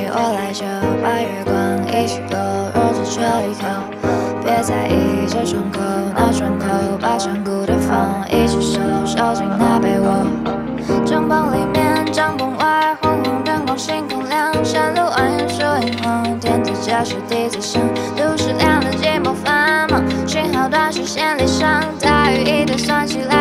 我来就把月光一起勾，若只缺一口，别在意这窗口那窗口，把山谷的风一起收进那被窝。帐篷里面，帐篷外，昏黄灯光，星空亮，山路蜿蜒树影红，电子驾驶笛子声，都市亮的寂寞繁忙，讯号短时线连上，大雨一堆算起来。